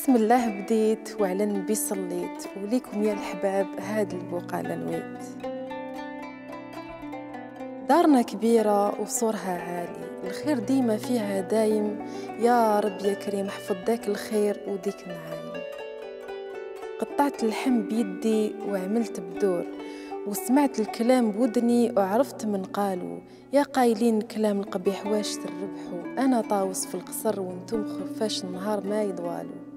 بسم الله بديت وعلى النبي صليت وليكم يا الحباب هاد البقعة لنويت. دارنا كبيرة وصورها عالي، الخير ديما فيها دايم، يا رب يا كريم احفظ داك الخير وديك النعايم. قطعت اللحم بيدي وعملت بدور، وسمعت الكلام بودني وعرفت من قالوا، يا قايلين الكلام القبيح واش تربحوا، أنا طاوس في القصر وانتم خفاش النهار ما يضوالوا.